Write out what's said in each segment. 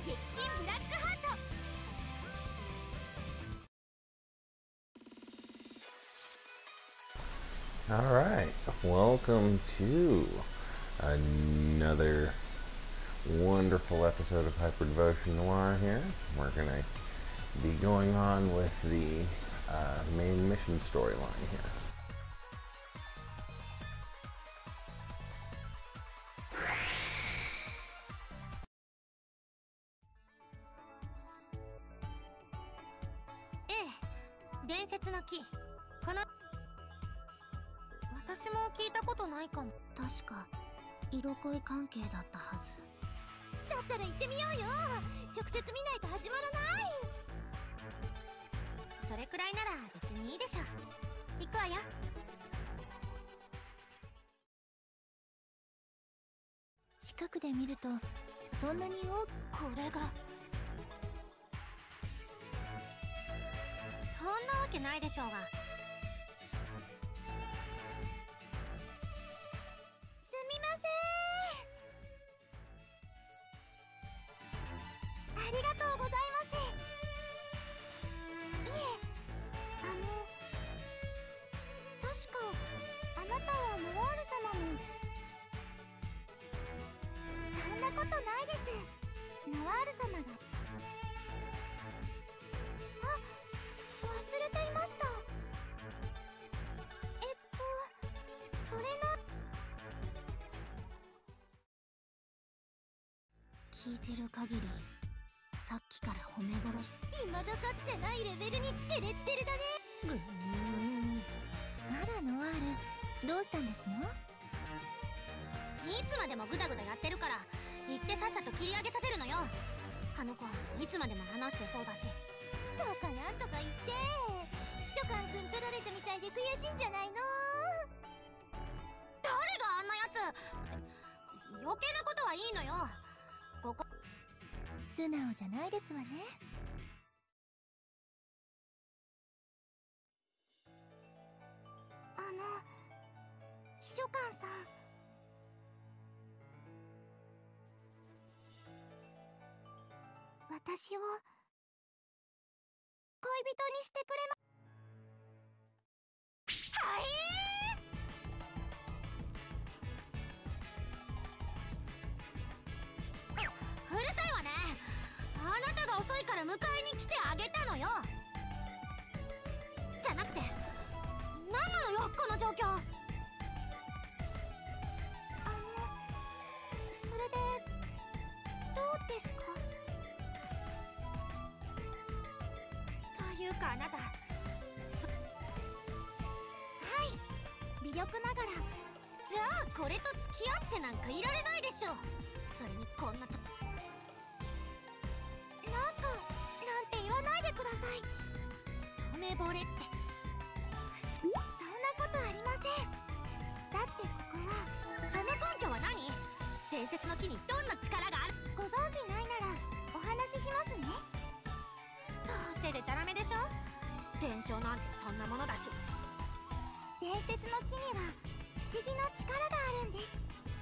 激震ブラックハート。 Alright, welcome to another wonderful episode of Hyper Devotion Noir here. We're going to be going on with the main mission storyline here. Eh, 伝説の木。この私も聞いたことないかも。確か色恋関係だったはず。だったら行ってみようよ。直接見ないと始まらない。それくらいなら別にいいでしょ。行くわよ。近くで見るとそんなにこれがそんなわけないでしょうが。ありがとうございます。いえ、確かあなたはノワール様の。そんなことないです。ノワール様が。あ、忘れていました。それな。聞いてる限りさっきから褒め殺し。未だかつてないレベルにテレッテレだね。ぐーん。あらノワール、どうしたんですの？いつまでもグダグダやってるから行ってさっさと切り上げさせるのよ。あの子はいつまでも話してそうだし。とかなんとか言って。秘書官くん取られたみたいで悔しいんじゃないの？誰があんなやつ。余計なことはいいのよ。ここ素直じゃないですわね。秘書官さん、私を恋人にしてくれはいー。うるさいわね。あなたが遅いから迎えに来てあげたのよ。じゃなくて何なのよこの状況。それでどうですか？というかあなたはい、微力ながら。じゃあこれと付き合ってなんかいられないでしょ。それにこんなとなんて言わないでください。一目惚れってそんなことありません。だってここは。その根拠は何？伝説の木にどんな力がある？ご存知ないならお話ししますね。どうせデタラメでしょ。伝承なんてそんなものだし。伝説の木には不思議な力があるんです。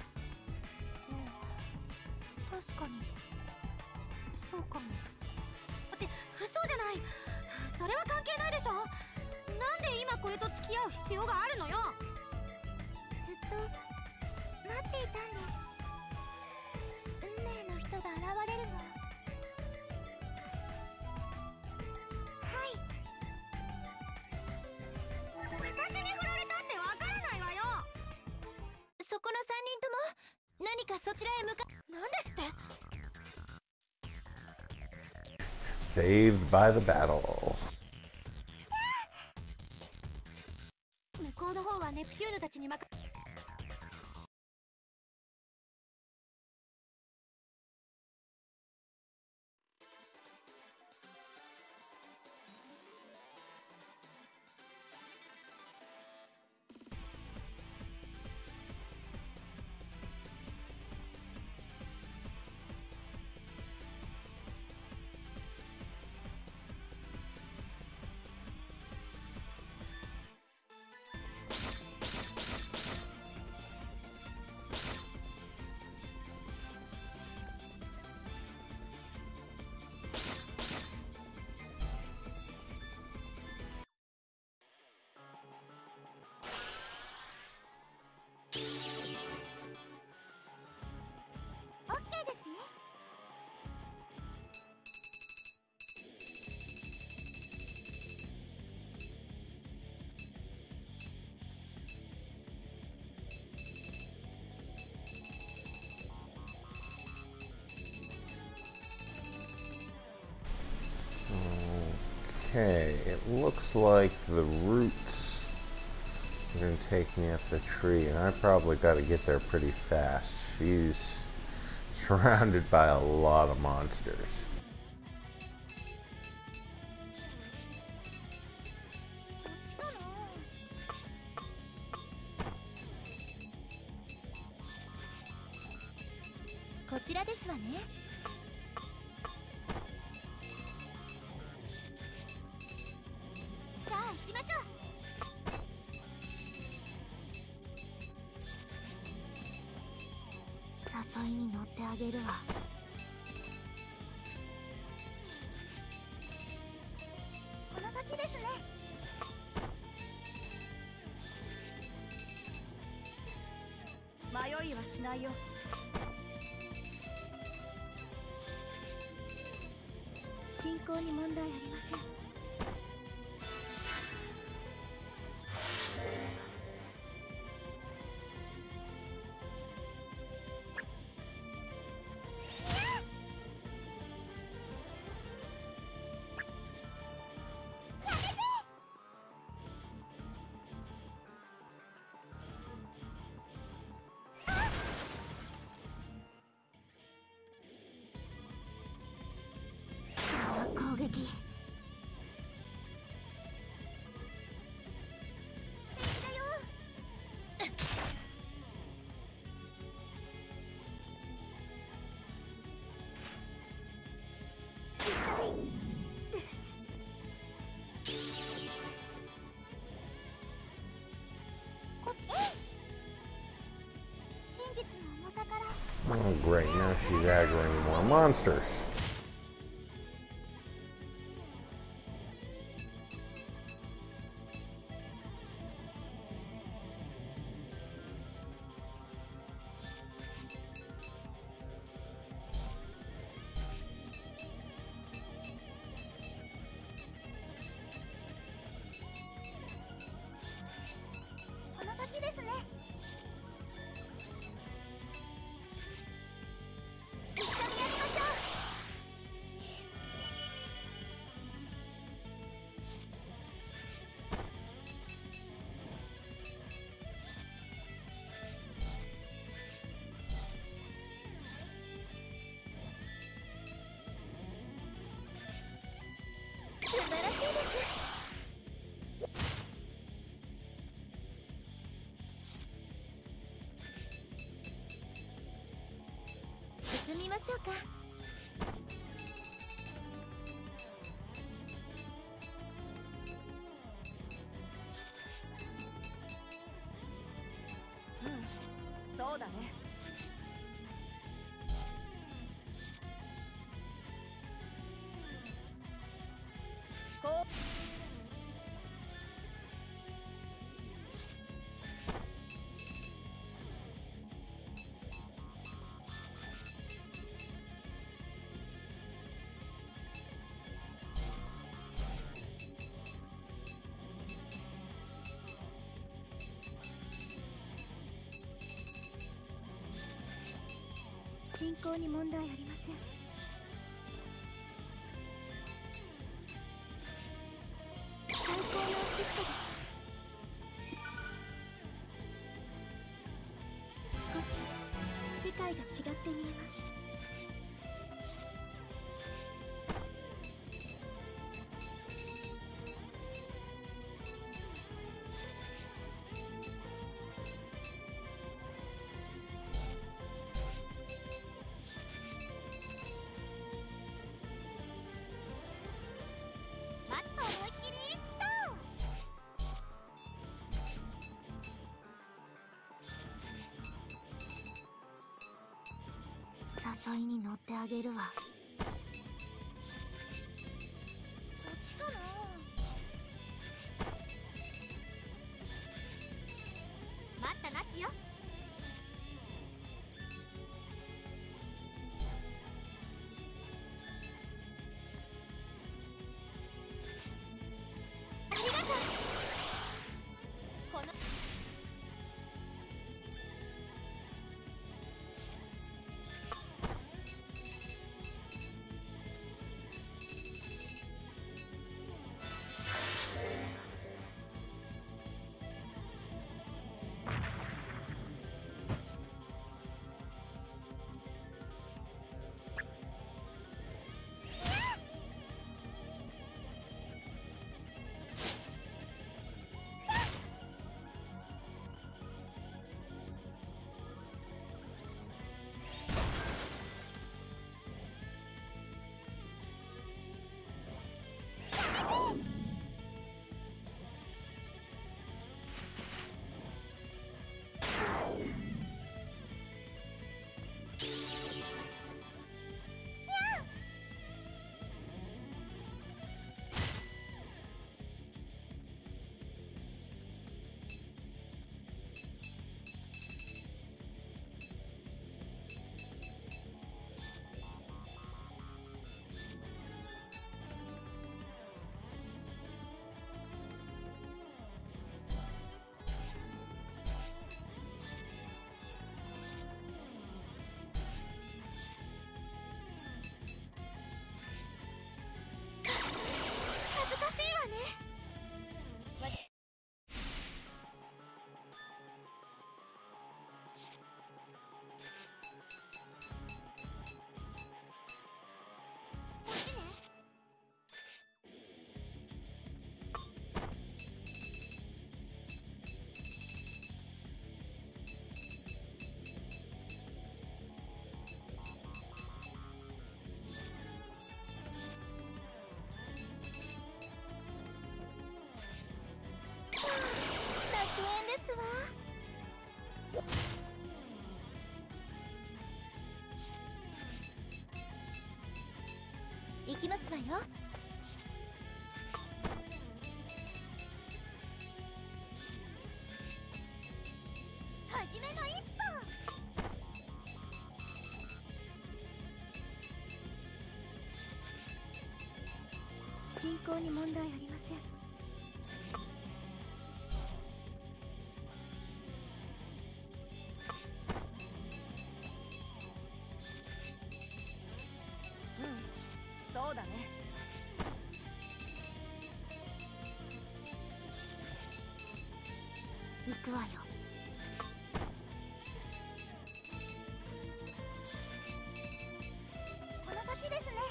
確かにそうかも。ってそうじゃない。それは関係ないでしょ。なんで今これと付き合う必要があるのよ。ずっと待っていたんです。運命の人が現れるの。はい。私に振られたってわからないわよ。そこの3人とも何かそちらへ向か。なんですって。 Saved by the battle. 向こうの方はネプテューヌたちに任 Okay, it looks like the roots are going to take me up the tree, and I probably got to get there pretty fast. She's surrounded by a lot of monsters. 誘いに乗ってあげるわ。この先ですね。迷いはしないよ。進行に問題ありません。攻撃。 Oh great, now she's aggroing more monsters. 進みましょうか。そうだね。こう進行に問題ありません。最高のアシストです。少し世界が違って見えます。誘いに乗ってあげるわ。こっちかな。待ったなしよ。ありがとう。このきますわよ。はじめの一歩。進行に問題ありません。 そうだね。 行くわよ。この先ですね。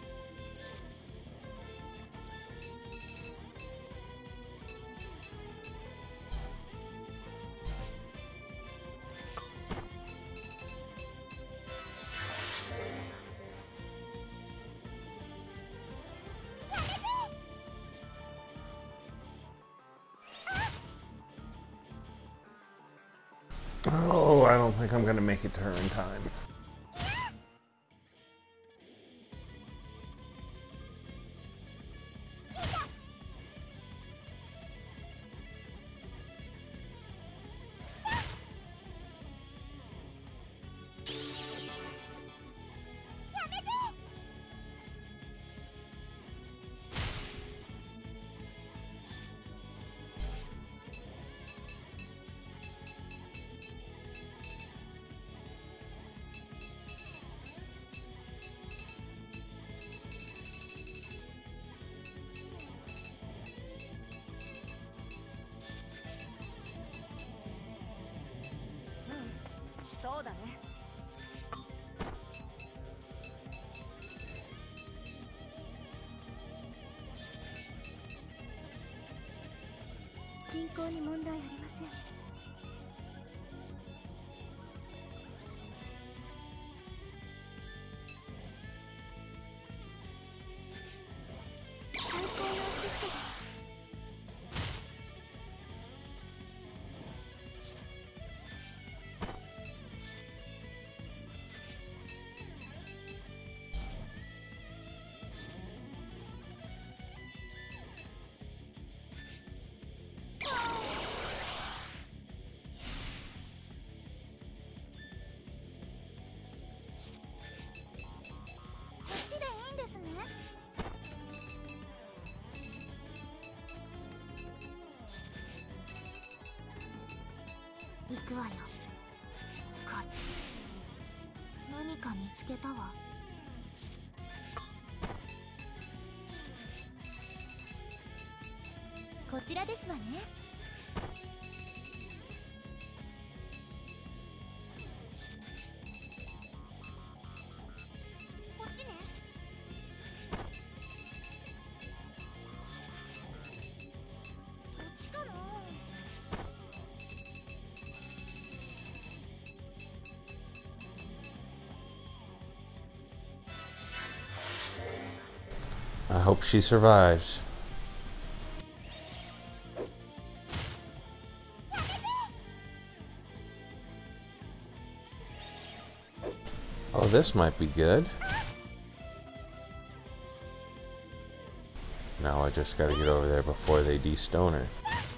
Oh, I don't think I'm gonna make it to her in time. そうだね。 進行に問題ありません。最高のアシストです。こっちでいいんですね。行くわよ。何か見つけたわ。こちらですわね。こっちね。こっちかな。 I hope she survives. Oh, this might be good. Now I just gotta get over there before they de-stone her.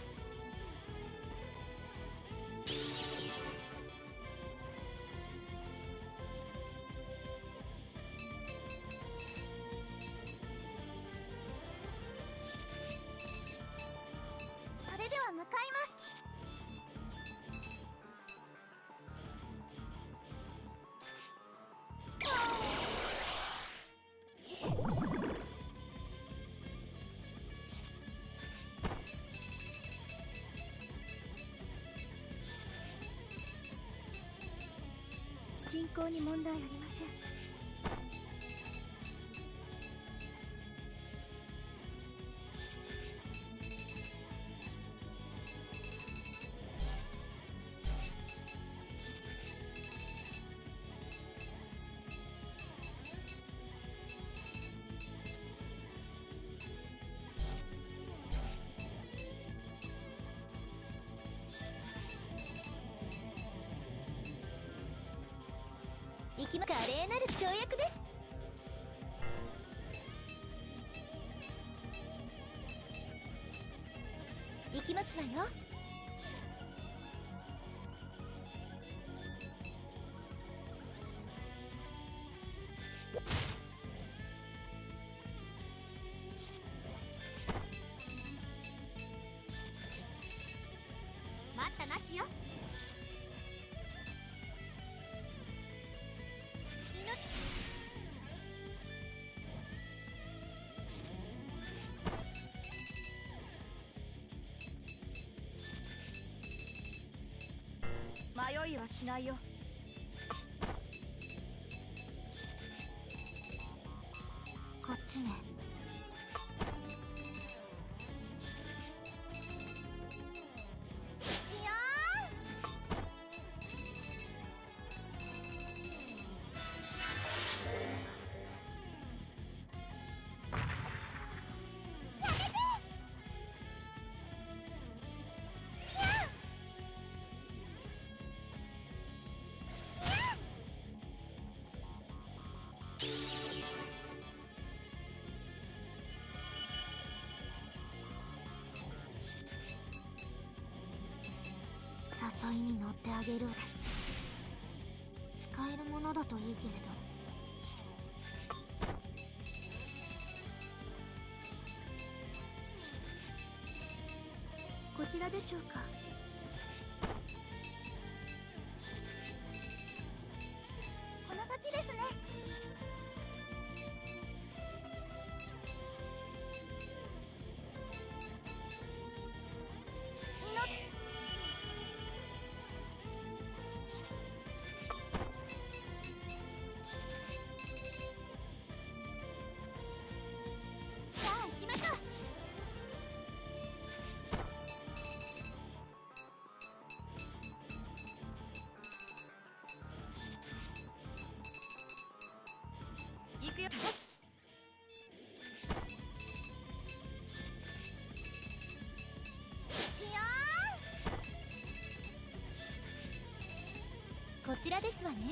進行に問題ありません。華麗なる跳躍です。 わよ。待ったなしよ。 迷いはしないよ。 こっちね。いや誘いに乗ってあげる。使えるものだといいけれど。こちらでしょうか。この先ですね。さあ行きましょう。 行くよ。 こちらですわね。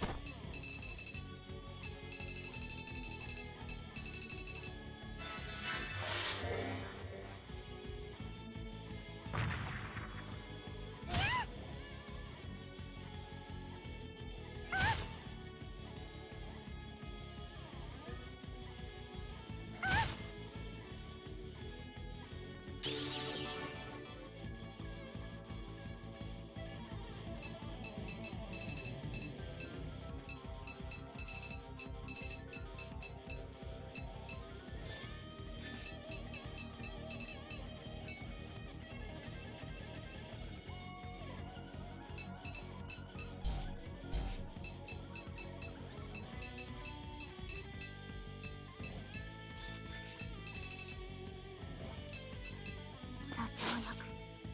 社長役。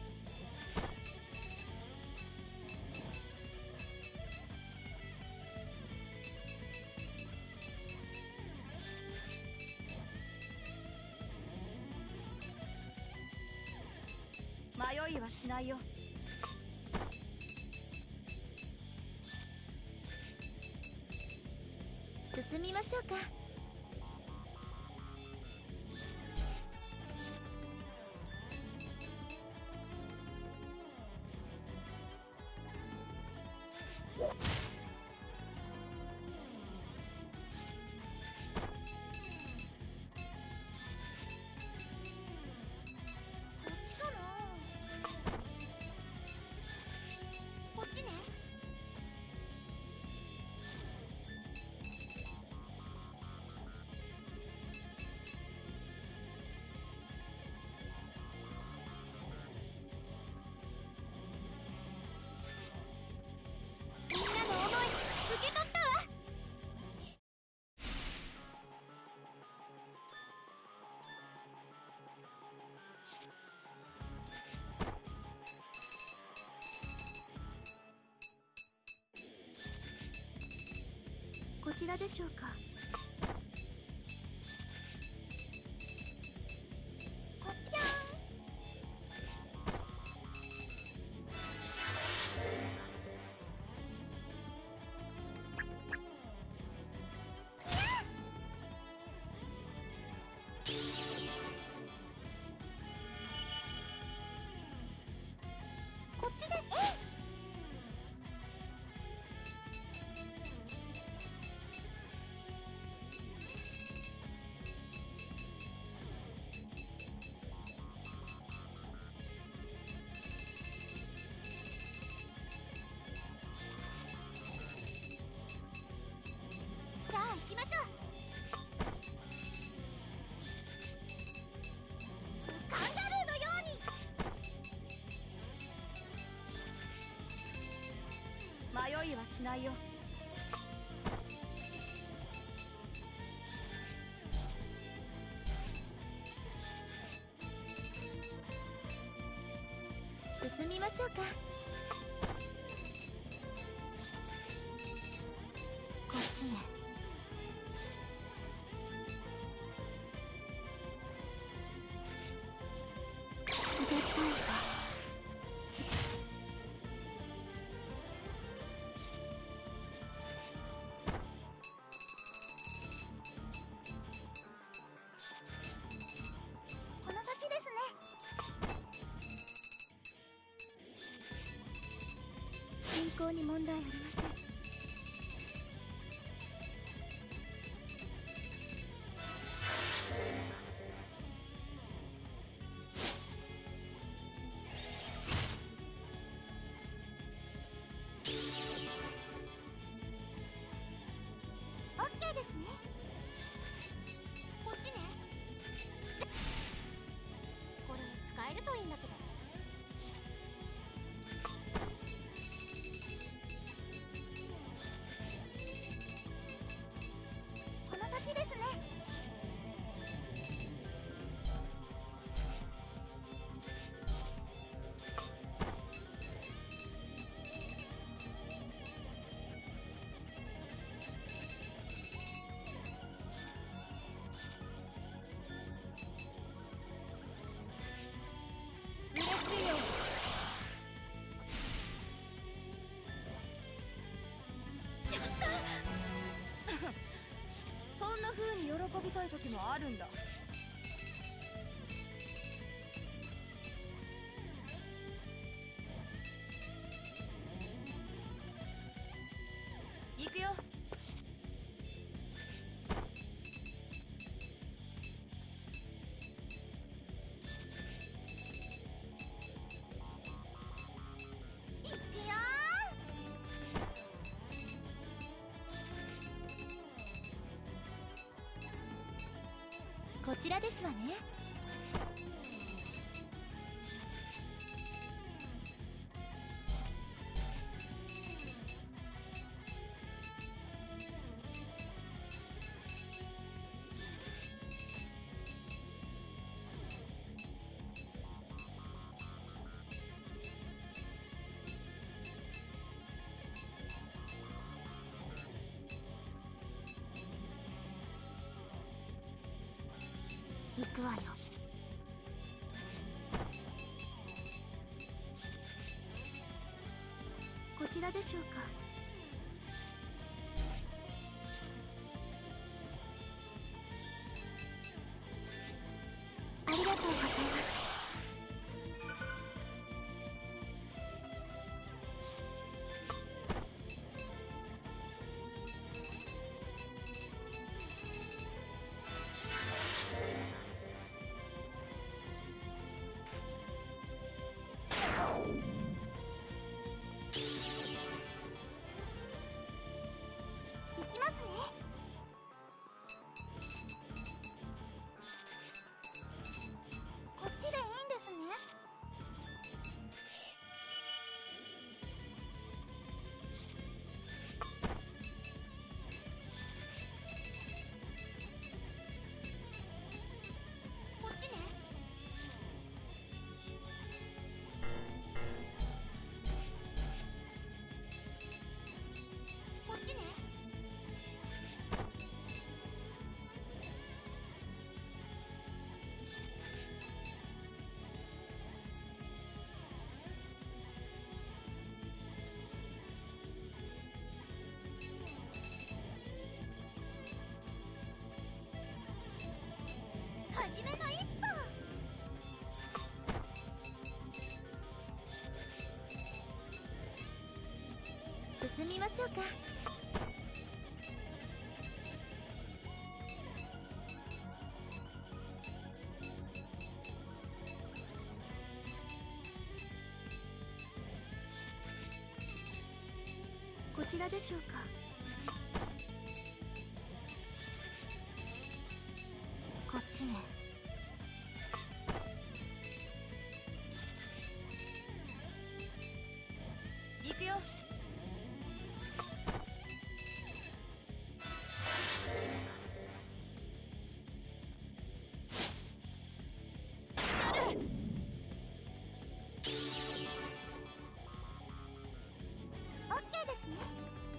迷いはしないよ。 進みましょうか。こっちかな。こっちね。みんなの思い受け取ったわ。こちらでしょうか。こっちだー。 きましょう。カンガルーのように。 迷いはしないよ。 進みましょうか。こっちね。つげっぽいか。この先ですね。進行に問題ありません。オッケーですね。こっちね。これ使えるといいんだけど。この先ですね。 嬉しいよ。こんな風に喜びたい時もあるんだ。行くよ。 いくよー。こちらですわね。行くわよ。こちらでしょうか。ありがとうございます。行きますね。こっちでいいんですね。こっちね。こっちね。初めの一歩。進みましょうか。こちらでしょうか。 ちね。 行くよ。 オッケーですね。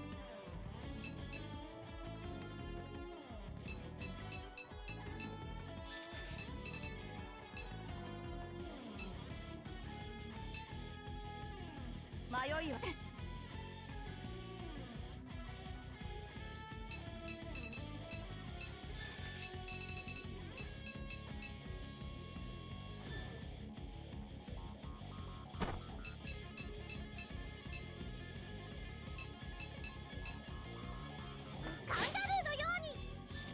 迷いはカンガルーのように。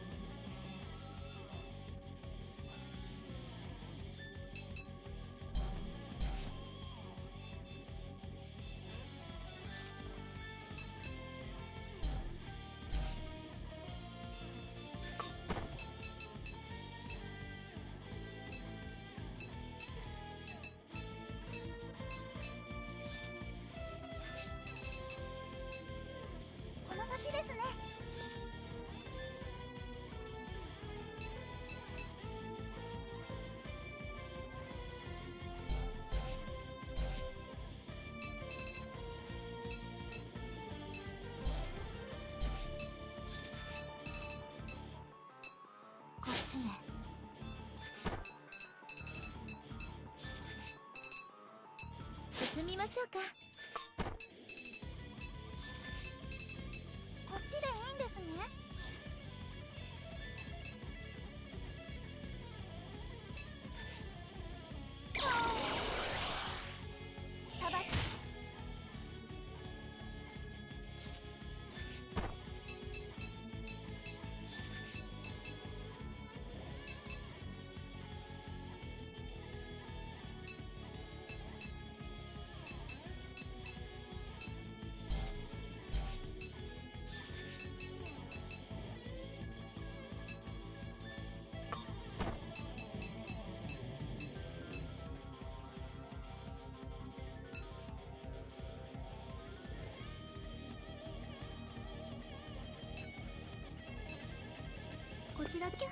この先ですね。こっちね。進みましょうか。こっちでいいんですね。さばき。こちらだけは。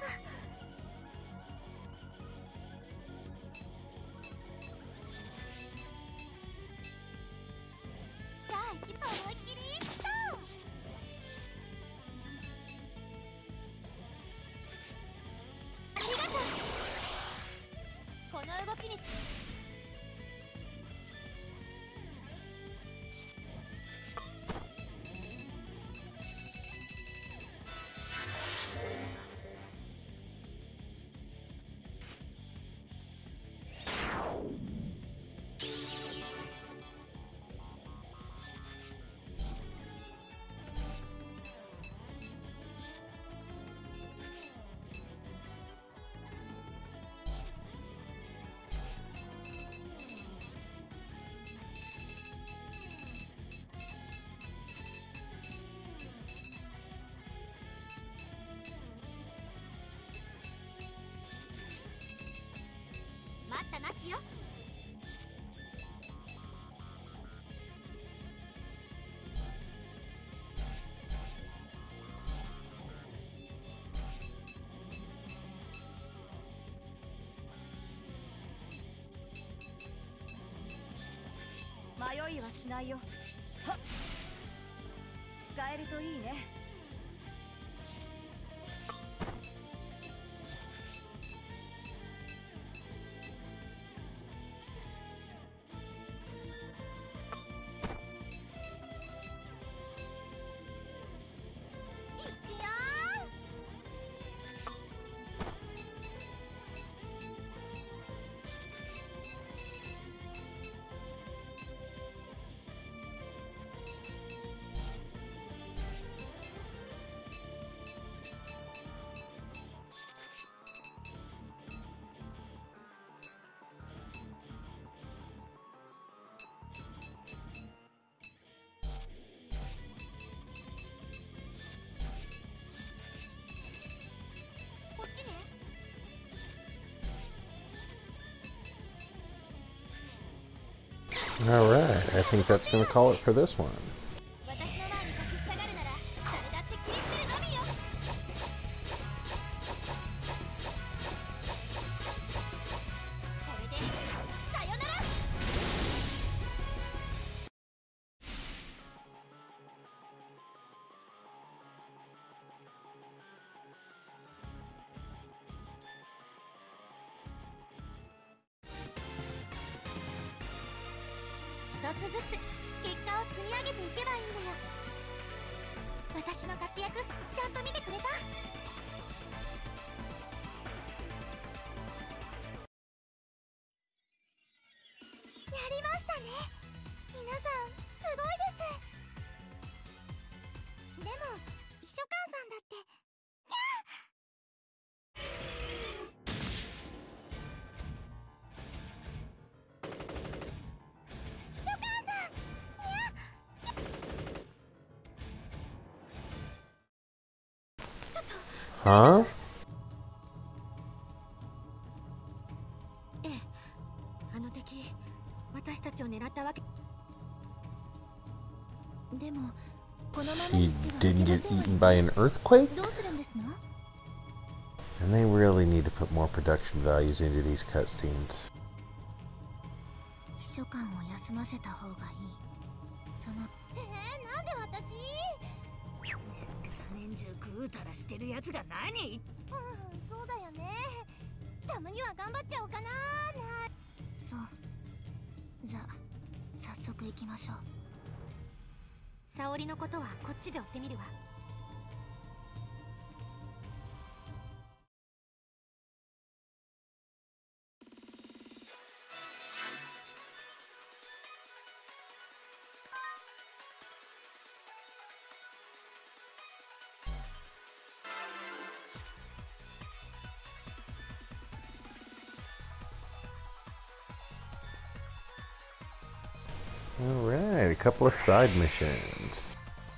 さあ行きま思いっきりと。ありがとう。この動きに待ったなしよ。 迷いはしないよ。はっ、使えるといいね。 いくよ Alright, I think that's going to call it for this one. 私の前に立ちふさがるなら誰だって切り捨てるのみよ。これでさよなら。一つずつ結果を積み上げていけばいいのよ。私の活躍ちゃんと見てくれた？やりましたね。皆さんすごいです。でも秘書官さんだって。秘書官さん、ちょっと。 Huh? ええ、あの敵私たちを狙ったわけでもこのまま He にしては didn't いけ get ませんわ eaten よ。 by an earthquake? どうするんですの？ And they really need to put more production values into these cutscenes. 秘書官を休ませた方がいい。そのなんで私？年中ぐうたらしてるやつが何？そうだよね。たまには頑張っちゃおうかな。そう。じゃあ早速行きましょう。沙織のことはこっちで追ってみるわ。 Alright, a couple of side missions.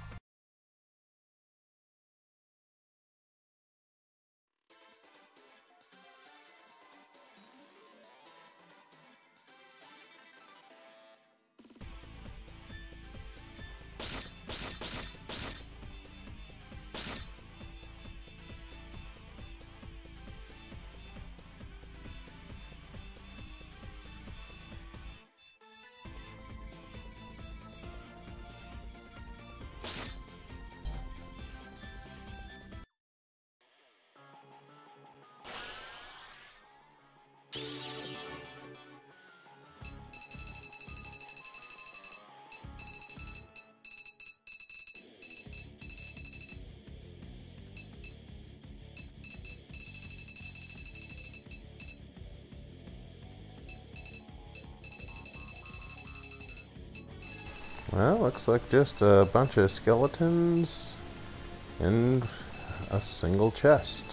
Well, looks like just a bunch of skeletons and a single chest.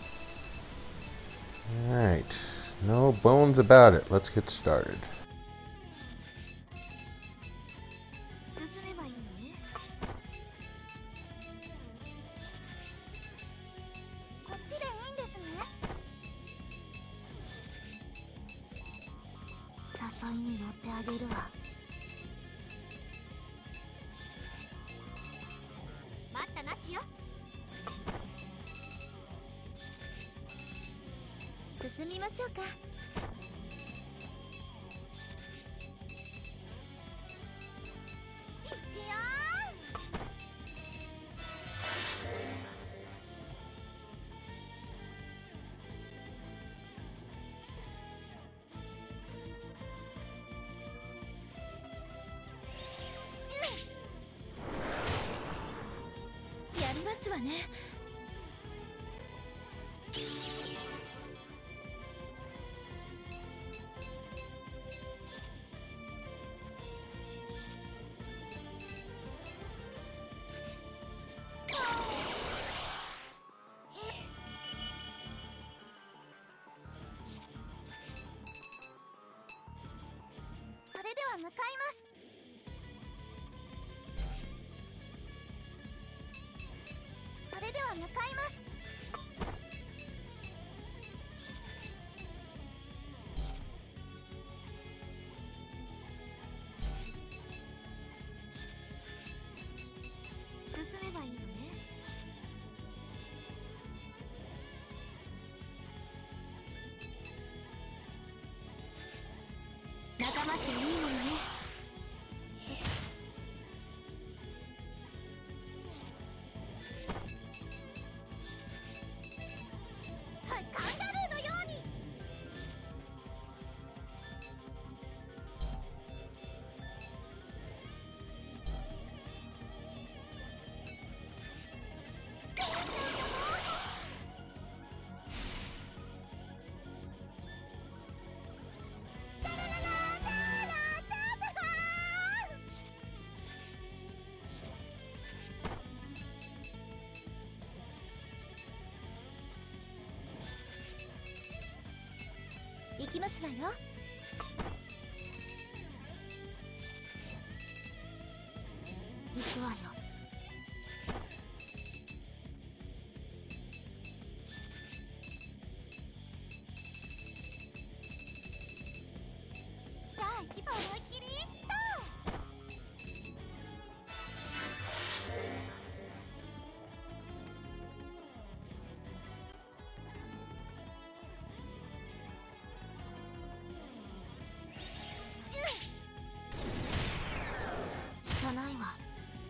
Alright, no bones about it. Let's get started. 進めばいいのね。こっちでいいんですね。誘いに乗ってあげるわ。待ったなしよ。進みましょうか。いくよー。やりますわね。それでは向かいます。それでは向かいます。 行きますわよ。行くわよ。さあ思いっきり聞かないわ。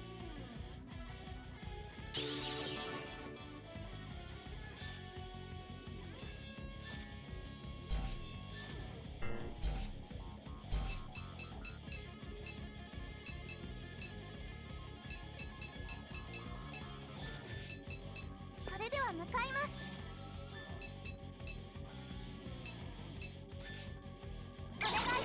それでは向かいます。お願いします。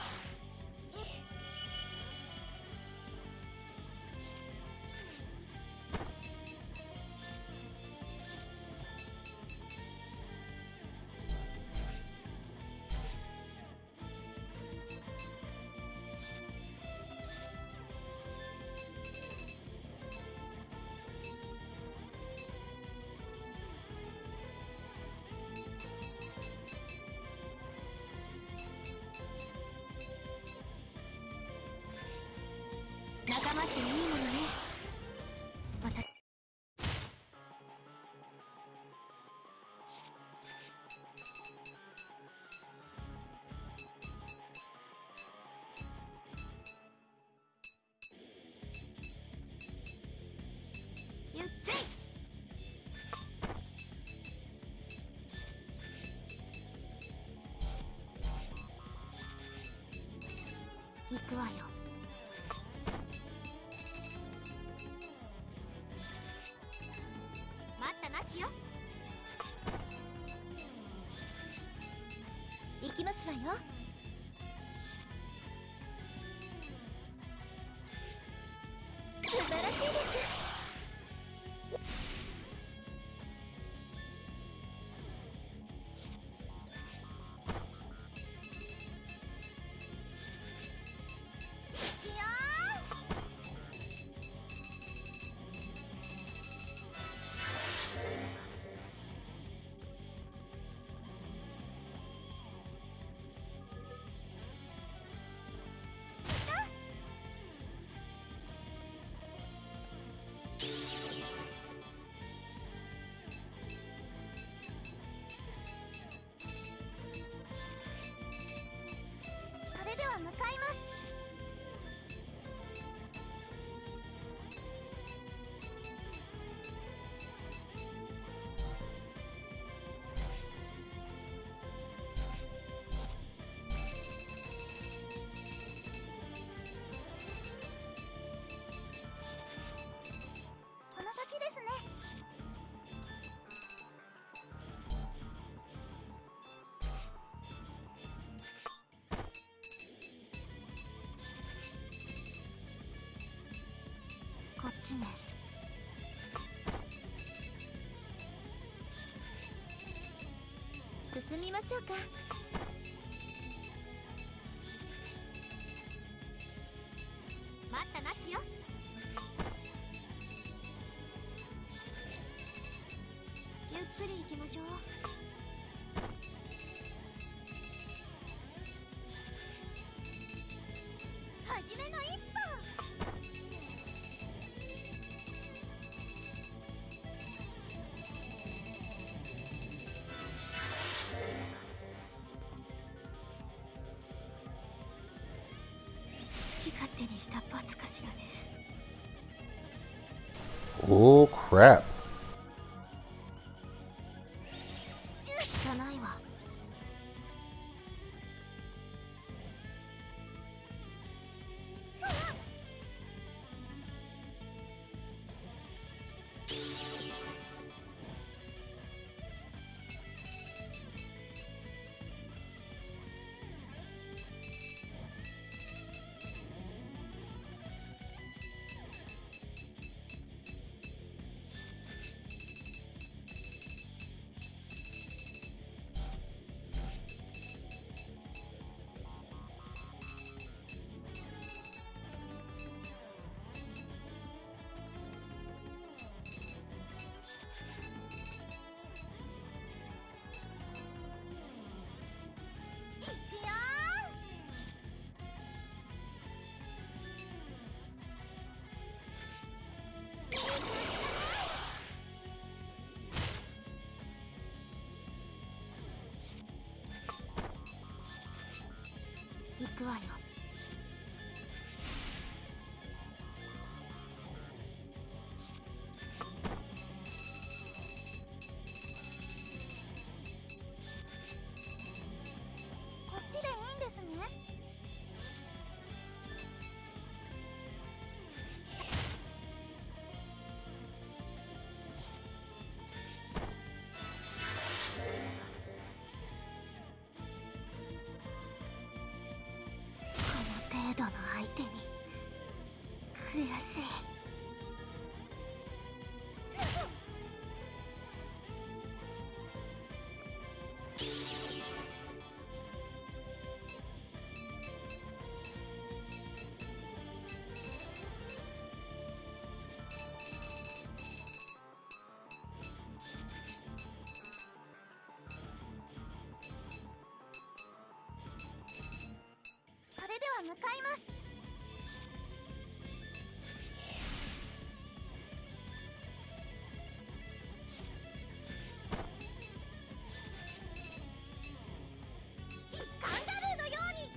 仲間っていいものね。私ゆっつい行くわよ。待ったなしよ。行きますわよ。素晴らしいです。いくよそれでは向かいます。この先ですね。こっちね。進みましょうか。待ったなしよ。ゆっくり行きましょう。初めの一歩。好き勝手にした罰かしらね。 Oh crap. 聞かないわ。 行くわよ。こっちでいいんですね。この程度の相手に悔しい。それでは向かいます。カンガルーのように。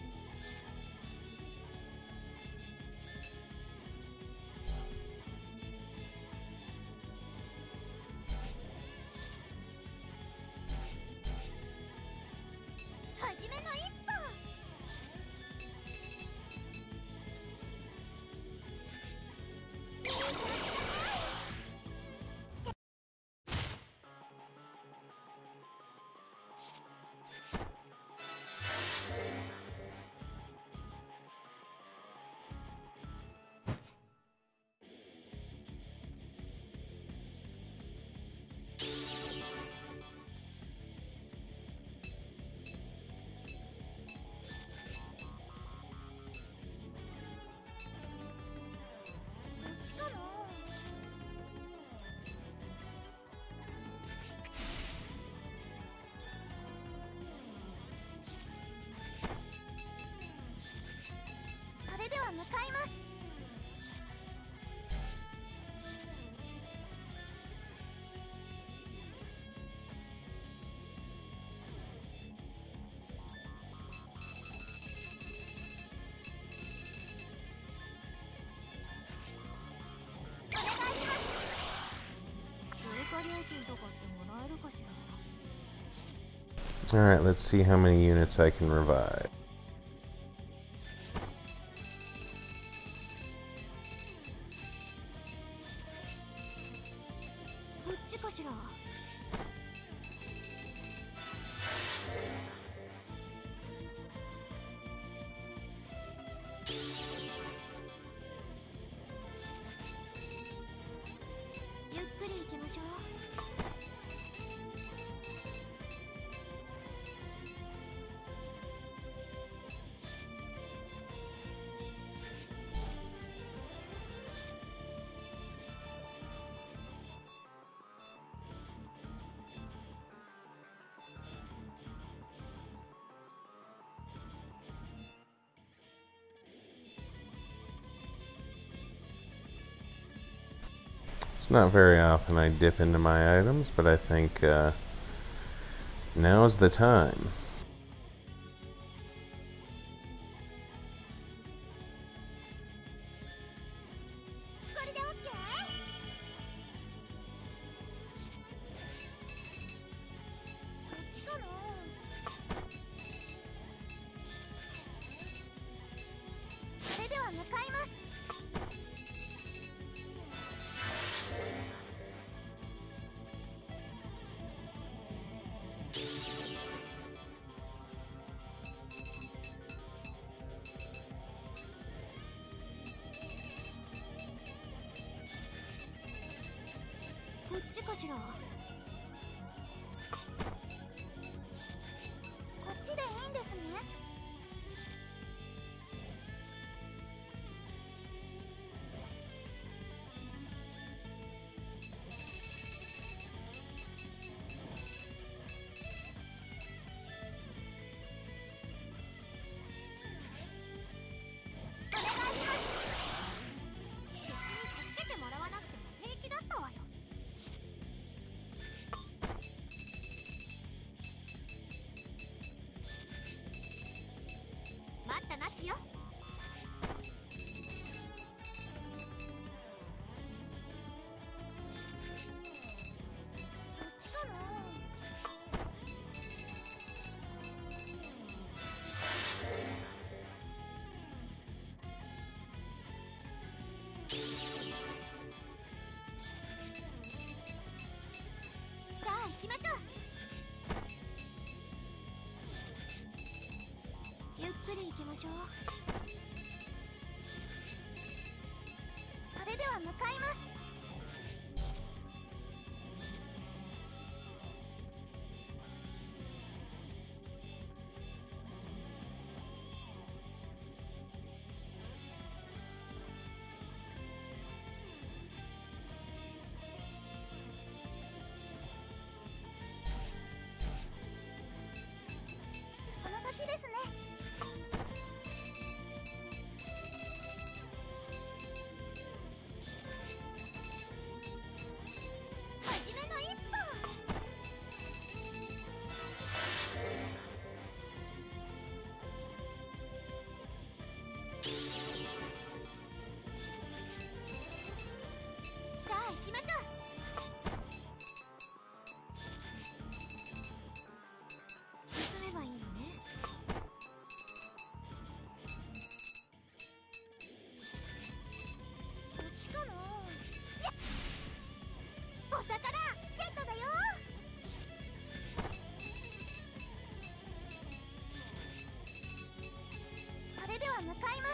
初めの一歩。どっちかな。それでは向かいます。お願いします。追加料金とかってもらえるかしら。 Alright, let's see how many units I can revive. こっちかしら。ゆっくり行きましょう。 It's not very often I dip into my items, but I think now's the time. これでオッケー。こっちかな。それでは向かいます。こっちかしら。こっちでいいんですね。お願いします。別に助けてもらわなくても平気だったわよ。 ましょう。それでは向かいます。この先ですね。初めの一歩。さあ行きましょう。進めばいいのね。こっちかな。やっ、お魚ゲットだよ。それでは向かいます。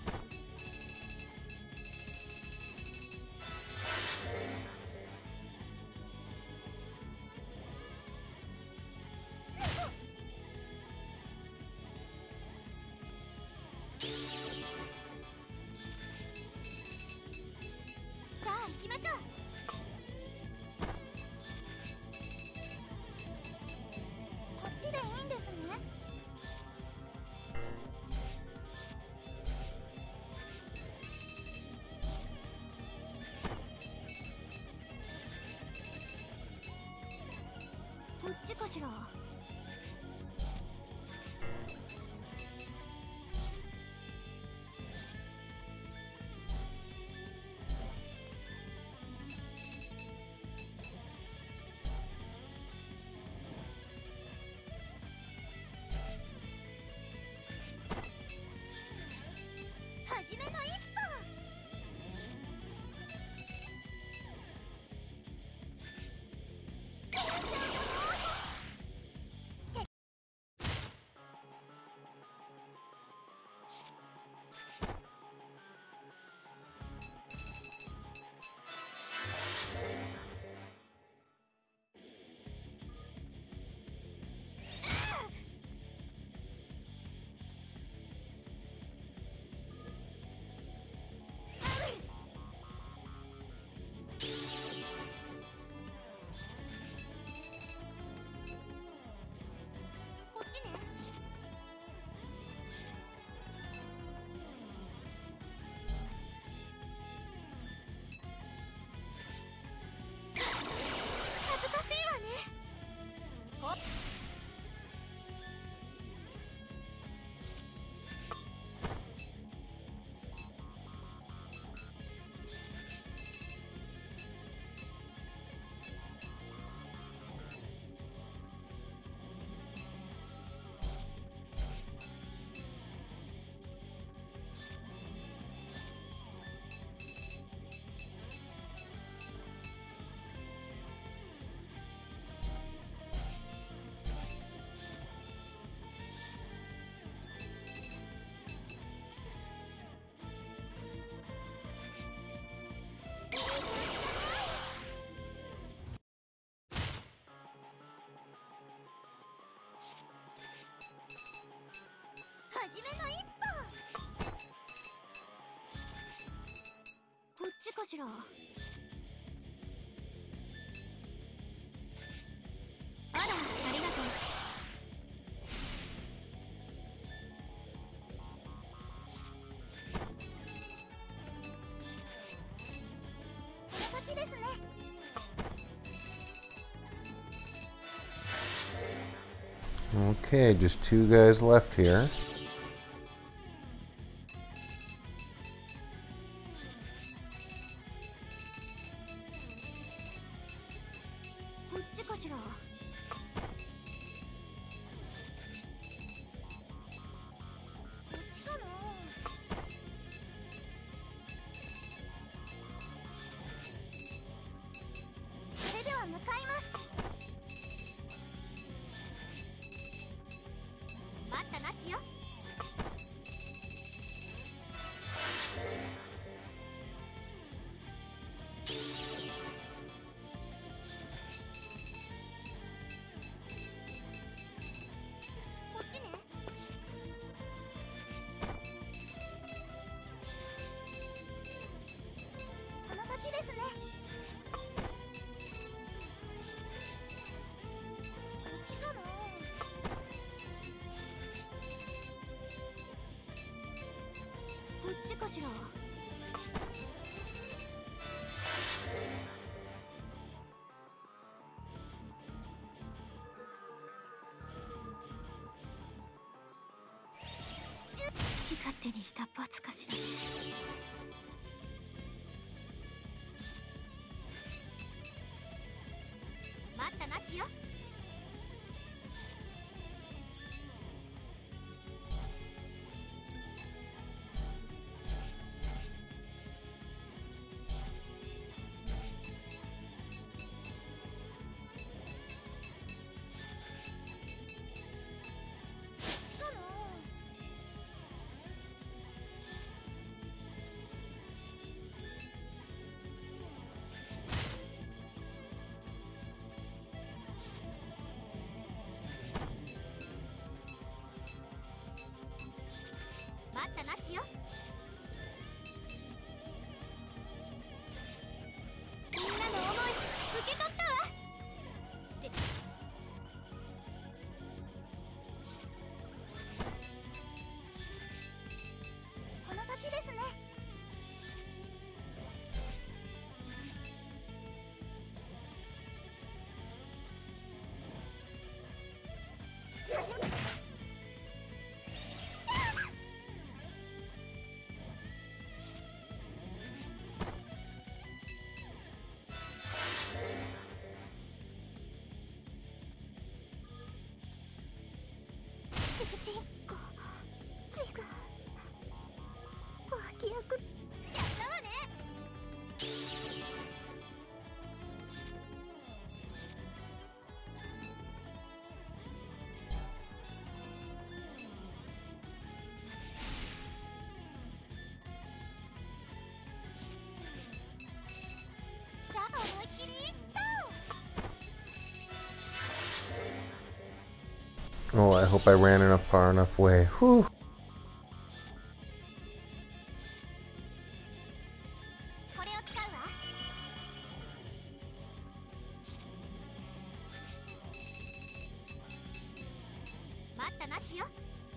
さあ行きましょう。こっちでいいんですね。こっちかしら。初めの一歩。こっちね。恥ずかしいわね。ほっ。初めの一歩。こっちかしら。あら、ありがとう。この先ですね。 Okay, just two guys left here. こっちかしら。こっちかな。それでは向かいます。待ったなしよ。 しら。好き勝手にした罰かしら。待ったなしよ。しかも待ったなしよ。みんなの思い受け取ったわ。でこの先ですね。始め主人公違う脇役やったわね。さあ思いっきりゴー。 Oh, I hope I ran enough far enough way. Whew. これを使うわ。待ったなしよ。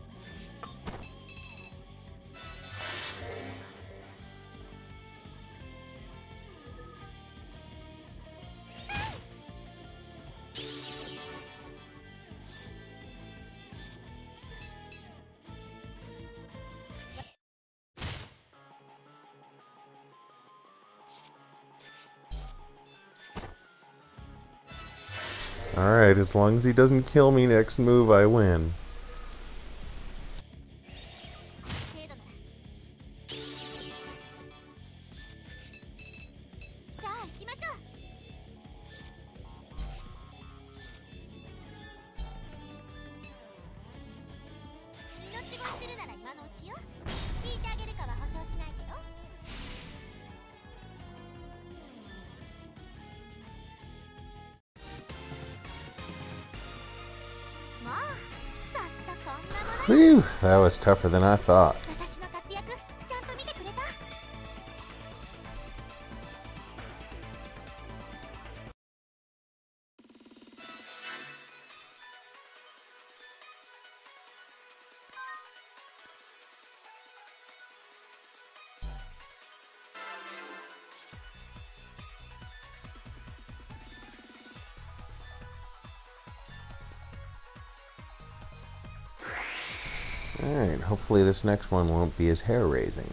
Alright, as long as he doesn't kill me next move, I win. 程度なら。さあ行きましょう。命乞いするなら今のうちよ。聞いてあげるかは保証しないけど。まあたったこんなものよ。 Whew, that was tougher than I thought. 私の活躍ちゃんと見てくれた。 Alright, hopefully this next one won't be as hair-raising.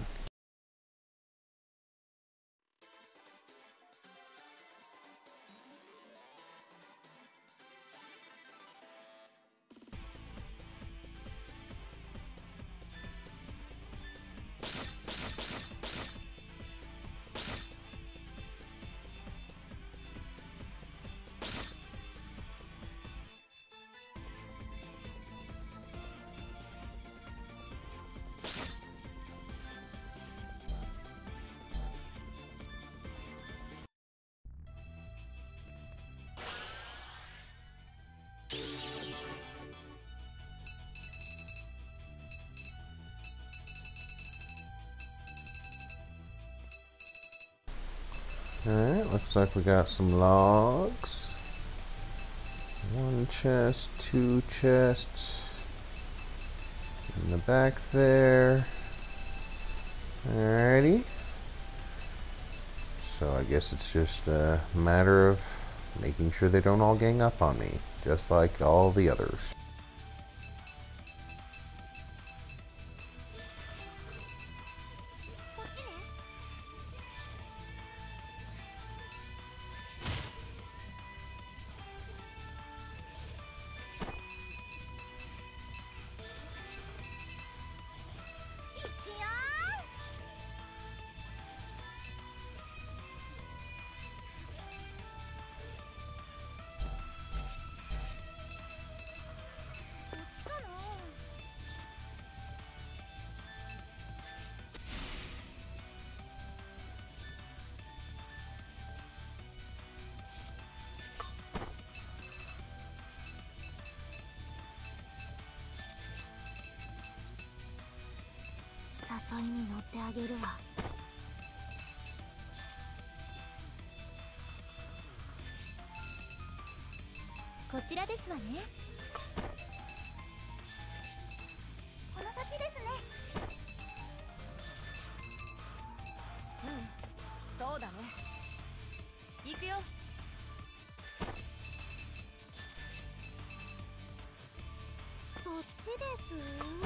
Alright, looks like we got some logs. One chest, two chests. In the back there. Alrighty. So I guess it's just a matter of making sure they don't all gang up on me, just like all the others. 誘いに乗ってあげるわ。こちらですわね。この先ですね。 そうだね。行くよ。 そっちです。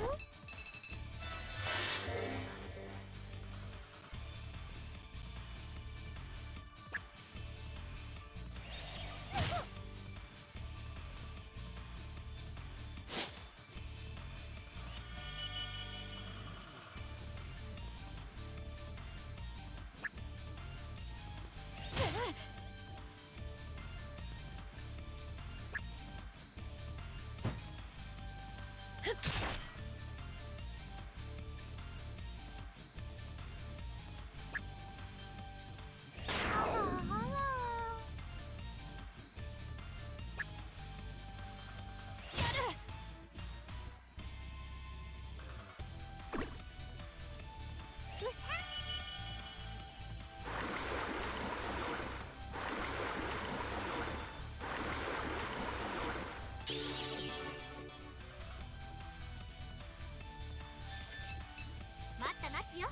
待ったなしよ。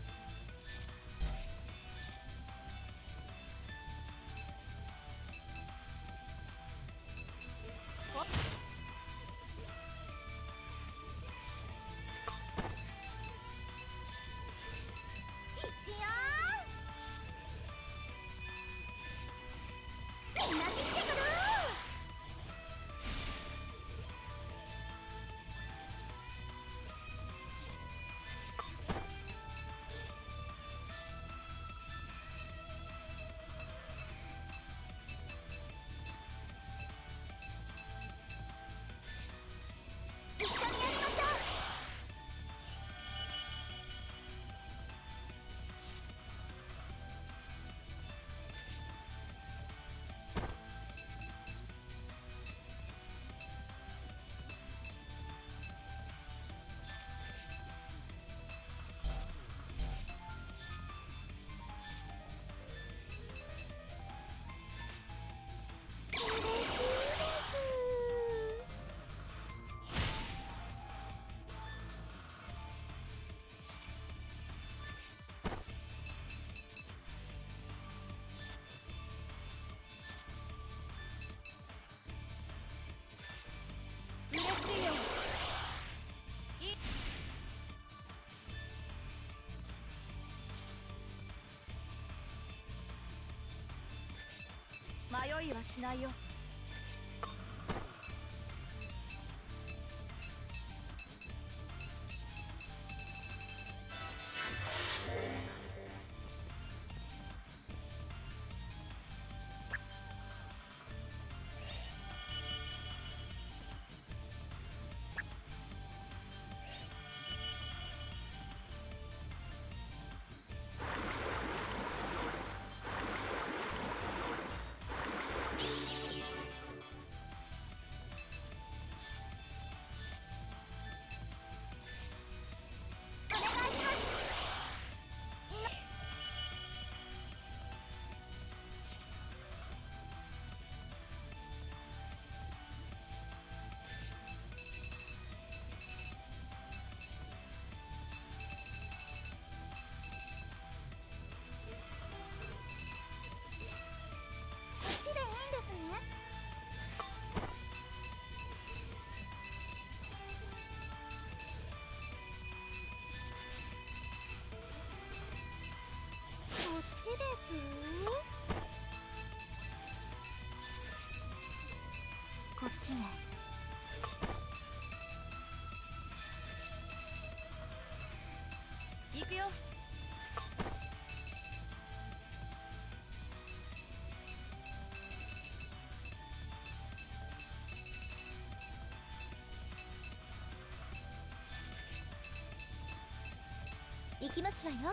嬉しいよ。迷いはしないよ。 こっちね。 行くよ。 行きますわよ。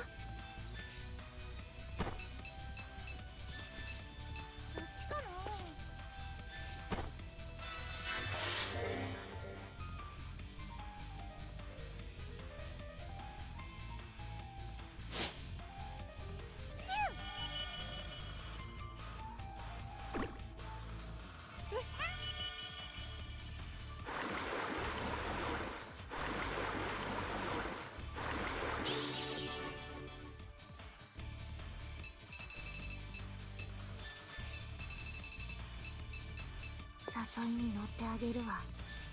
こっちかな。誘いに乗ってあげるわ。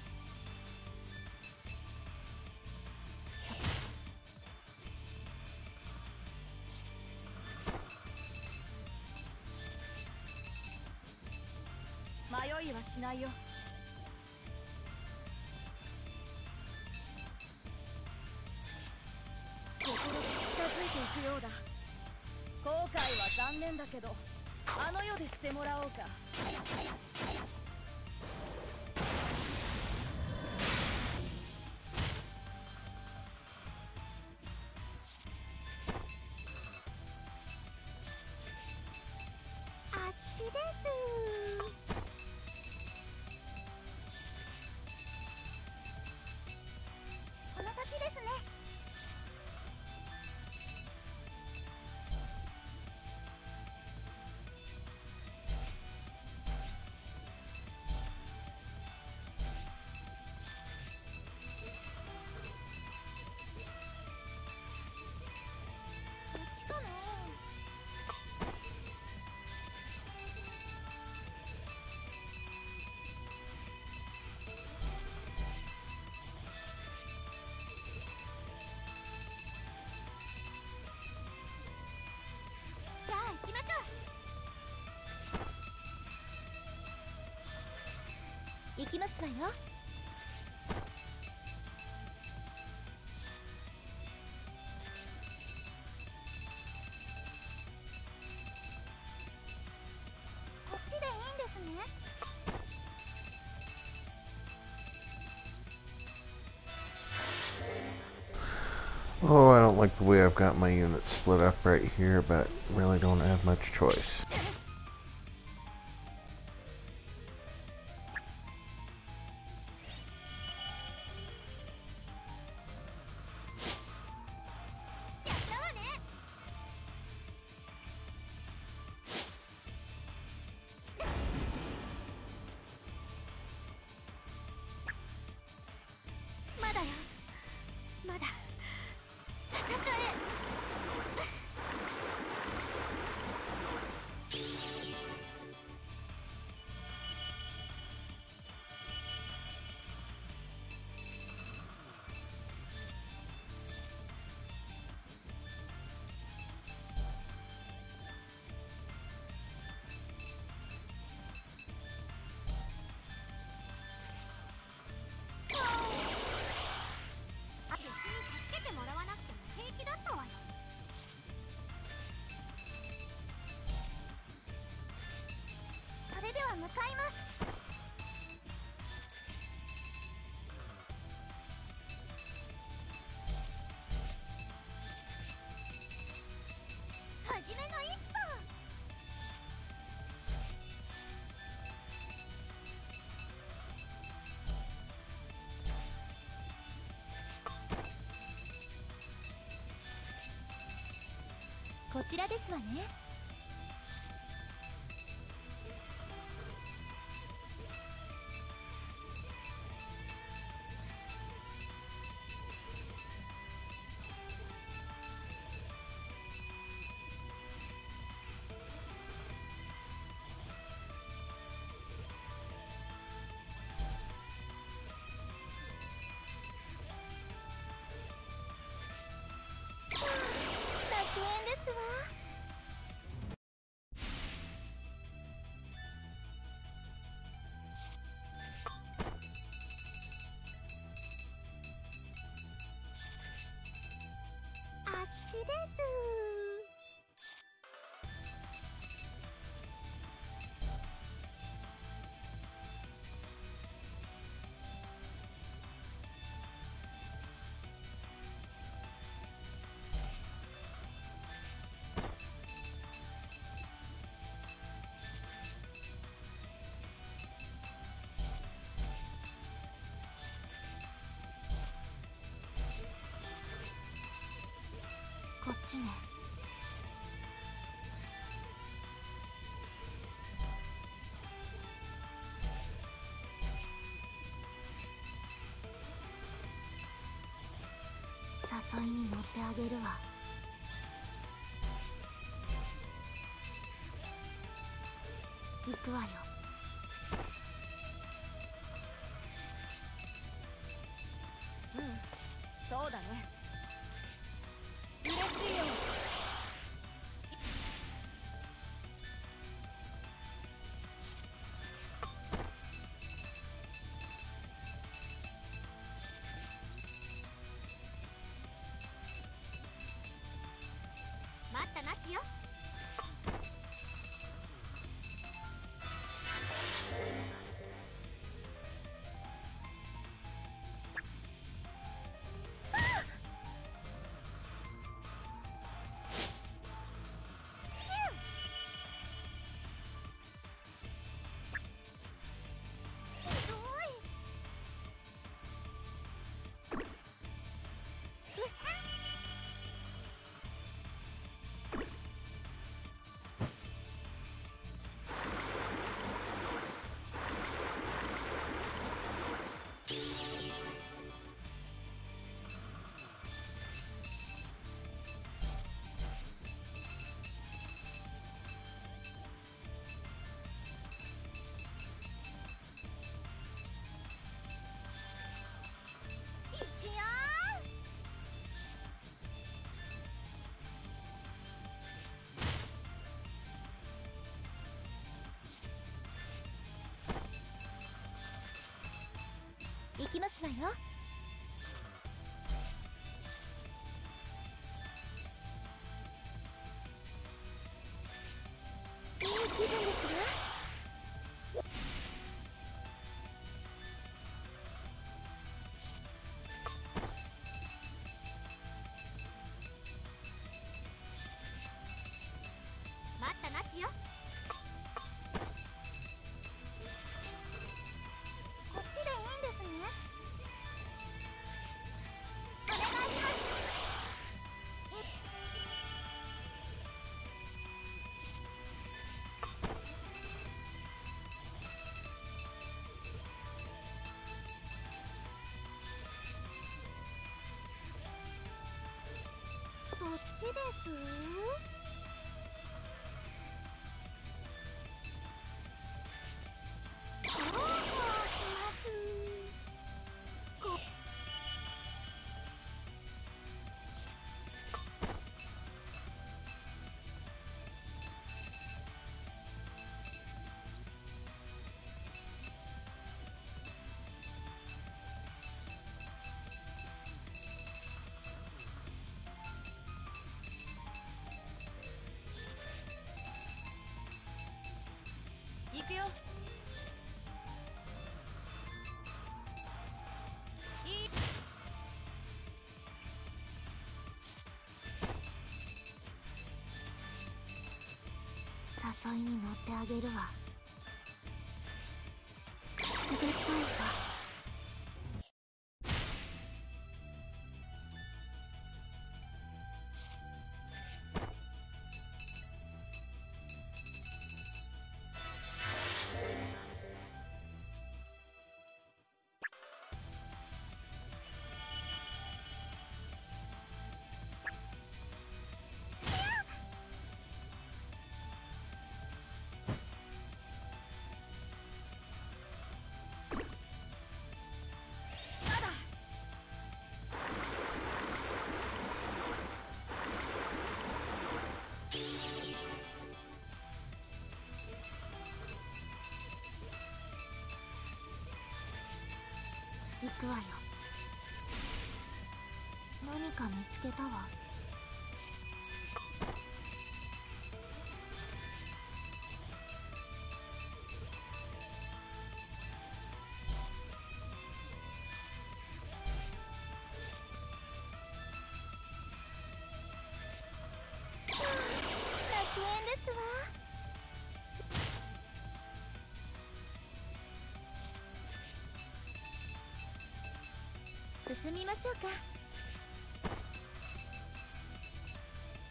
迷いはしないよ。心が近づいていくようだ。後悔は残念だけど、あの世でしてもらおうか。 あっちです。この先ですね。こっちかな。じゃあ行きましょう。行きますわよ。こっちでいいんですね。 Oh, I don't like the way I've got my unit split up right here, but really don't have much choice. やったわね。まだよ。まだ戦え。別に助けてもらわなくても平気だったわよ。それでは向かいます。初めの一歩。こちらですわね。楽園ですわ。 ちね。誘いに乗ってあげるわ。行くわよ。 うん、そうだね。嬉しいよ。 待ったなしよ。行きますわよ。いい気分ですわ。待ったなしよ。こっちでいいんですね。お願いします。そっちです。広報します。 行くよ。いい。 誘いに乗ってあげるわ。くすぐったいわ。行くわよ。何か見つけたわ。楽園ですわ。進みましょうか。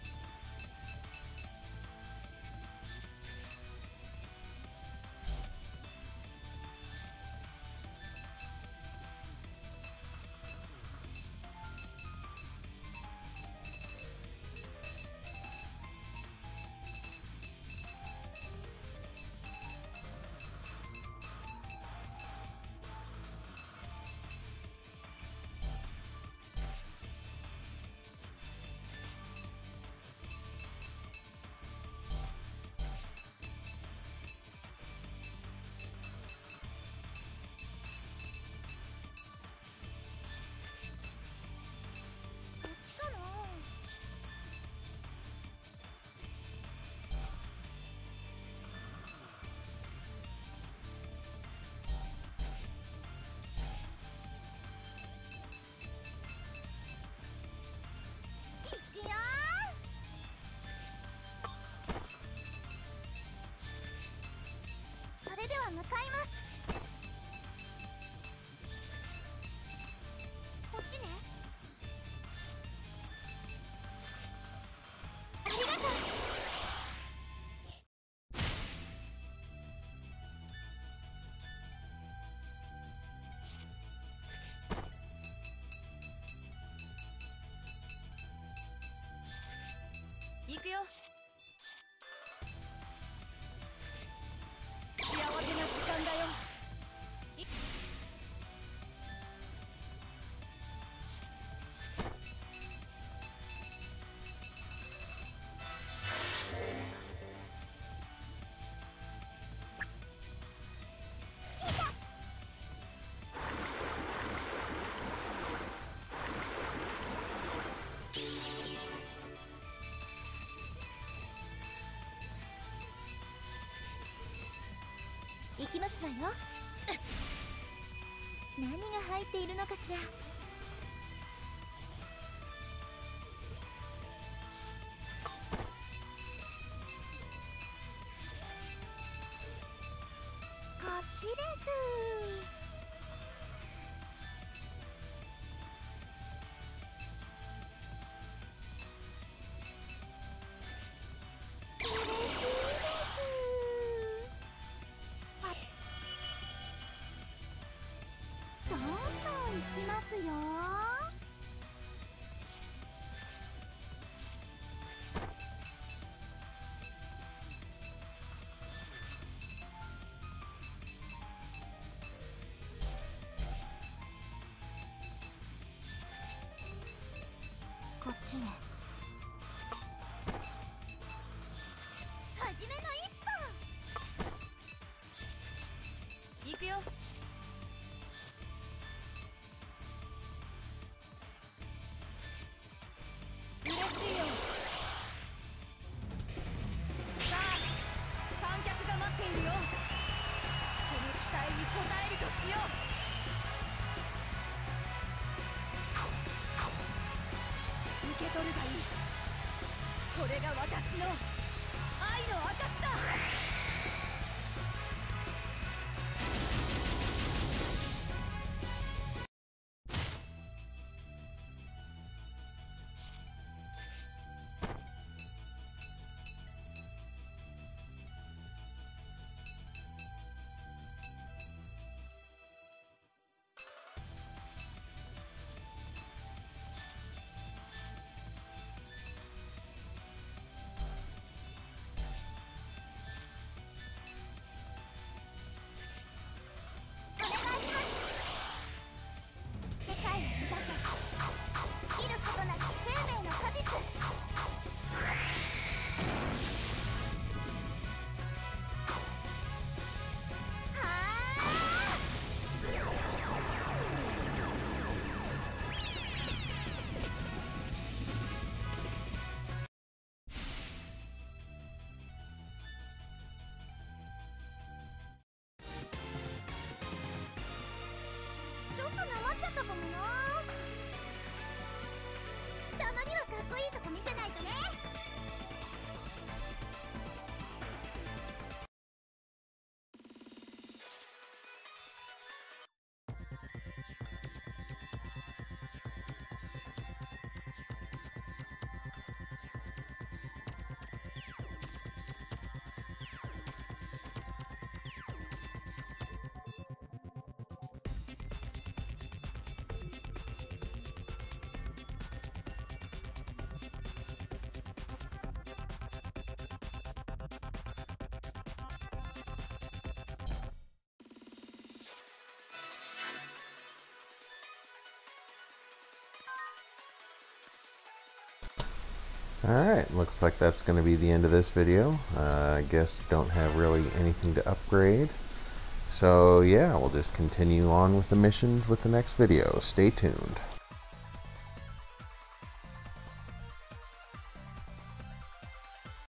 行きますわよ。何が入っているのかしら。こっちです。嬉しいです。どんどん行きますよ。こっちね。初めの一歩。 行くよ。嬉しいよ。さあ、観客が待っているよ。その期待に応えるとしよう。受け取るがいい。これが私の愛の証だ。 お願いします。世界を満たせ。尽きることなき生命の果実。はあ。ちょっとなまっちゃったかもな。たまにはかっこいいとこ見せないとね。 Alright, looks like that's going to be the end of this video. I guess don't have really anything to upgrade. So yeah, we'll just continue on with the missions with the next video. Stay tuned.